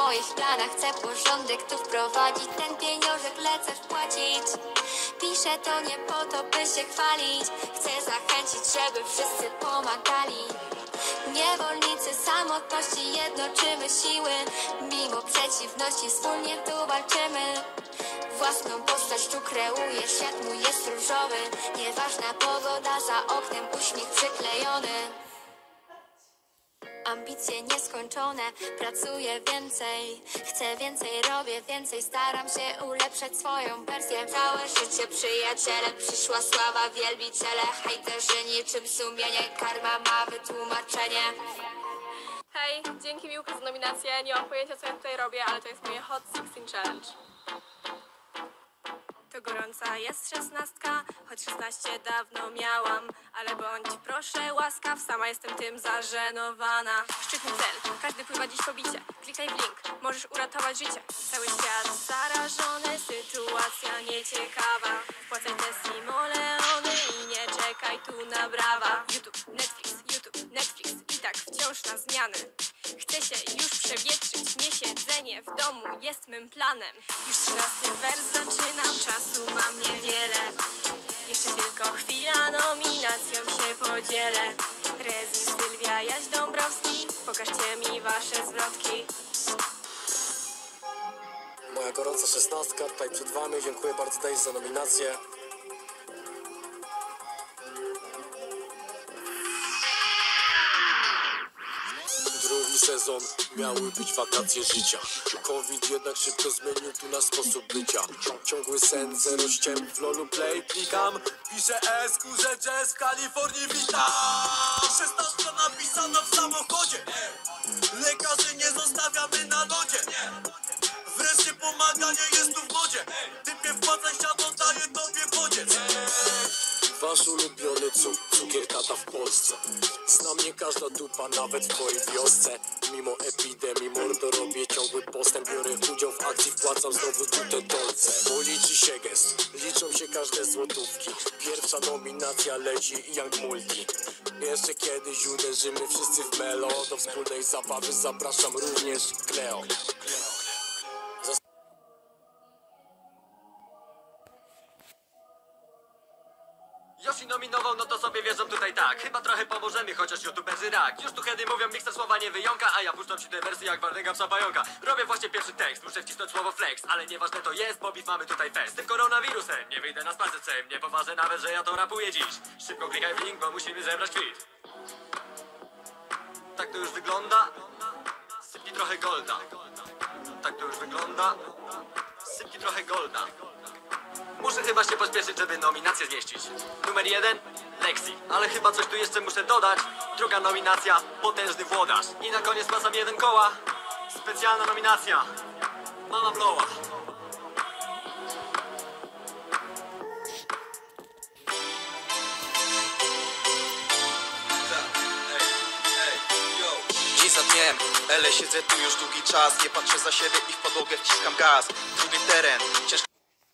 moich planach. Chcę porządek tu wprowadzić, ten pieniążek lecę wpłacić. Piszę to nie po to, by się chwalić. Chcę zachęcić, żeby wszyscy pomagali. Niewolnicy samotności, jednoczymy siły. Mimo przeciwności wspólnie tu walczymy. Własną postać tu kreuję, świat mój jest różowy. Nieważna pogoda, za oknem uśmiech przyklejony. Ambicje nieskończone, pracuję więcej. Chcę więcej, robię więcej, staram się ulepszać swoją wersję. Całe życie przyjaciele, przyszła sława, wielbiciele. Hejterzy niczym sumienie, karma ma wytłumaczenie. Hej, dzięki Miłku za nominację. Nie mam pojęcia, co ja tutaj robię, ale to jest moje Hot 16 Challenge. To gorąca jest 16, choć 16 dawno miałam. Ale bądź proszę łaskaw, sama jestem tym zażenowana. Szczytny cel, każdy pływa dziś po bicie. Klikaj w link, możesz uratować życie. Cały świat zarażony, sytuacja nieciekawa. Wpłacaj te simoleony i nie czekaj tu na brawa. YouTube, Netflix i tak wciąż na zmiany. Chcę się już przewietrzyć, nie siedzenie w domu jest mym planem. Już 13 wers zaczynam, czasu mam niewiele. Jeszcze tylko chwila, nominacją się podzielę. Rezi, Sylwia, Jaś Dąbrowski, pokażcie mi wasze zwrotki. Moja gorąca 16 tutaj przed wami, dziękuję bardzo Daisy za nominację. Drugi sezon, miały być wakacje życia. COVID jednak szybko zmienił tu nasz sposób bycia. Ciągły sen, zero ściem, w lolu play klikam. Piszę S, kurze jazz, w Kalifornii witam. 16 napisana w samochodzie. Lekarzy nie zostawiamy na lodzie. Wreszcie pomaganie jest tu w modzie. Typie wpłacaj siadą, daję tobie bodziec. Wasz ulubiony cukier tata w Polsce. Zna mnie każda dupa, nawet w twojej wiosce. Mimo epidemii mordo robię ciągły postęp. Biorę udział w akcji, wpłacam znowu tu te dolce. Bo liczy się gest, liczą się każde złotówki. Pierwsza nominacja leci jak multi. Jeszcze kiedyś uderzymy wszyscy w melo. Do wspólnej zabawy zapraszam również Kleo. Yoshi nominował, no to sobie wierzą tutaj tak. Chyba trochę pomożemy, chociaż youtuberzy rak. Już tu kiedy mówią, mikser słowa nie wyjąka, a ja puszczam ci te wersje jak Wardęga psa pająka. Robię właśnie pierwszy tekst, muszę wcisnąć słowo flex, ale nieważne to jest, bo beef mamy tutaj fest. Z tym koronawirusem nie wyjdę na spacercem, nie poważę nawet, że ja to rapuję dziś. Szybko klikaj w link, bo musimy zebrać kwit. Tak to już wygląda. Sypnij trochę golda. Tak to już wygląda. Sypnij trochę golda. Muszę chyba się pośpieszyć, żeby nominację zmieścić. Numer 1, Lexi. Ale chyba coś tu jeszcze muszę dodać. Druga nominacja, potężny włodarz. I na koniec pasam 1 koła. Specjalna nominacja, Mama Blowa. Dzień za dniem, ale siedzę tu już długi czas. Nie patrzę za siebie i w podłogę wciskam gaz. Trudny teren, ciężko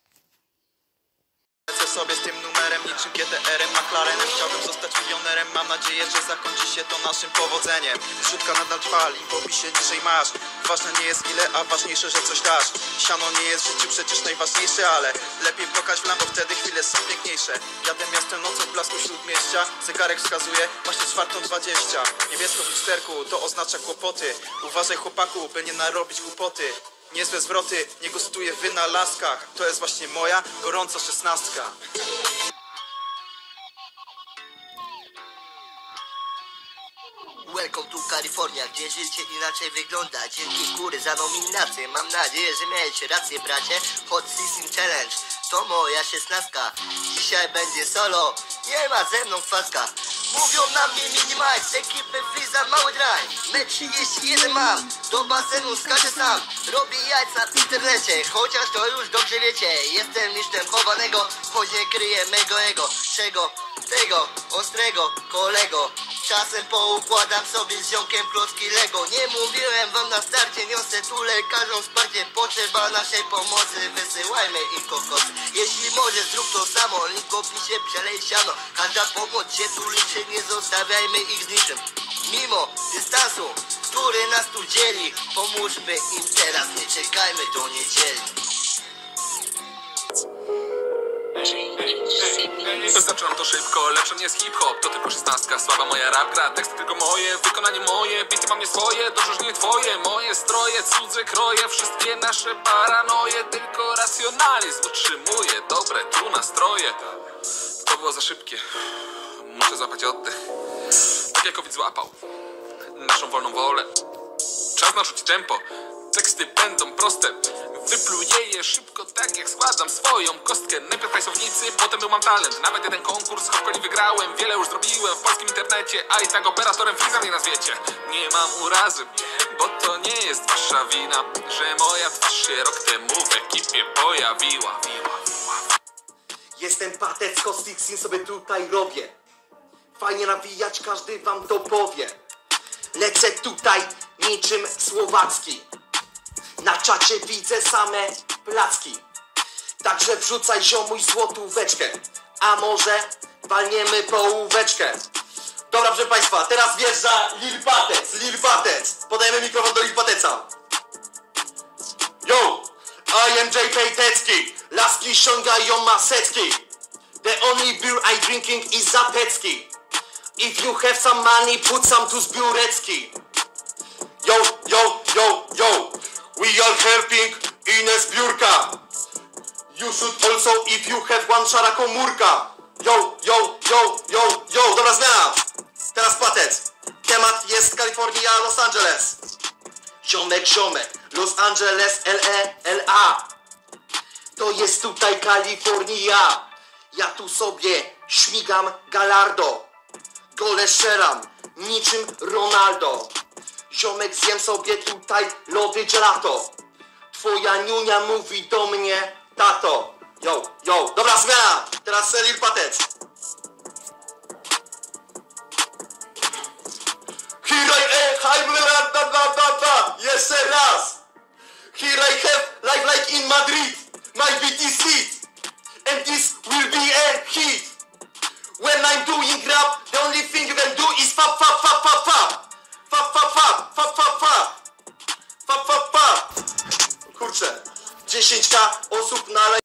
sobie z tym numerem, niczym GTR-em, McLarenem. Chciałbym zostać milionerem, mam nadzieję, że zakończy się to naszym powodzeniem. Wrzutka nadal trwa, link w opisie niżej masz. Ważne nie jest ile, a ważniejsze, że coś dasz. Siano nie jest w życiu przecież najważniejsze, ale lepiej płakać w Lambo, wtedy chwile są piękniejsze. Jadę miastem nocą w blasku śródmieścia. Zegarek wskazuje właśnie 4:20. Niebiesko w lusterku, to oznacza kłopoty. Uważaj chłopaku, by nie narobić głupoty. Niezłe zwroty, nie gustuję w wynalazkach. To jest właśnie moja gorąca 16. Welcome to California, gdzie życie inaczej wygląda. Dzięki góry za nominację. Mam nadzieję, że miałeś rację, bracie. Hot 16 Challenge to moja 16. Dzisiaj będzie solo, nie ma ze mną kwaska. Mówią na mnie Minimax, ekipy Freeza, mały drive. Metr 31 mam, do basenu skaczę sam. Robię jajca w internecie, chociaż to już dobrze wiecie. Jestem mistrzem chowanego, choć nie kryję mego ego. Czego? Tego, ostrego, kolego. Czasem poukładam sobie z ziomkiem klocki Lego. Nie mówiłem wam na starcie, niosę tu lekarzom wsparcie. Potrzeba naszej pomocy, wysyłajmy im kokosy. Jeśli możesz, zrób to samo, link w opisie, przelej siano. Każda pomoc się tu liczy, nie zostawiajmy ich z niczym. Mimo dystansu, który nas tu dzieli, pomóżmy im teraz, nie czekajmy do niedzieli. Zaczynam to szybko, lepsze nie jest hip-hop. To tylko 16, słaba moja rap gra. Teksty tylko moje, wykonanie moje. Bity mam nie swoje, dobrze, nie twoje. Moje stroje, cudze kroje. Wszystkie nasze paranoje. Tylko racjonalizm utrzymuje dobre tu nastroje. To było za szybkie, muszę złapać oddech. Tak jak COVID złapał naszą wolną wolę. Czas narzucić tempo, teksty będą proste. Wypluję je szybko, tak jak składam swoją kostkę. Najpierw hajsownicy, potem był mam talent. Nawet jeden konkurs, choć nie wygrałem. Wiele już zrobiłem w polskim internecie, a i tak operatorem Fiza mnie nazwiecie. Nie mam urazy, bo to nie jest wasza wina, że moja twarz się rok temu w ekipie pojawiła. Jestem patecko, Sixin sobie tutaj robię. Fajnie nawijać, każdy wam to powie. Lecę tutaj niczym Słowacki. Na czacie widzę same placki. Także wrzucaj ziomuj złotóweczkę. A może walniemy połóweczkę. Dobra, proszę państwa, teraz wjeżdża Lil Patec. Lil Patec. Podajemy mikrofon do Lil Pateca. Yo! I am J. Patecki. Laski ściągają maseczki. The only beer I drinking is Zapecki. If you have some money, put some to Zbiórecki. Yo, yo, yo, yo. We are helping Ines Biurka. You should also, if you have one, szara komórka. Yo, yo, yo, yo, yo. Dobra zmiana. Teraz Patec. Temat jest Kalifornia, Los Angeles. Ziomek, ziomek. Los Angeles, LE, LA. To jest tutaj Kalifornia. Ja tu sobie śmigam Gallardo. Gole strzelam niczym Ronaldo. Ziomek, zjem sobie tutaj lody gelato. Twoja niunia mówi do mnie tato. Yo, yo. Dobra zmiana. Teraz Lil Patec. Jeszcze raz. Here I have life like in Madrid. My beat is hit. And this will be a hit. When I'm doing rap, the only thing you can do is fa fa fa fa fa. Fa fa fa fa fa fa. Fa fa fa. Kurczę, 10K osób na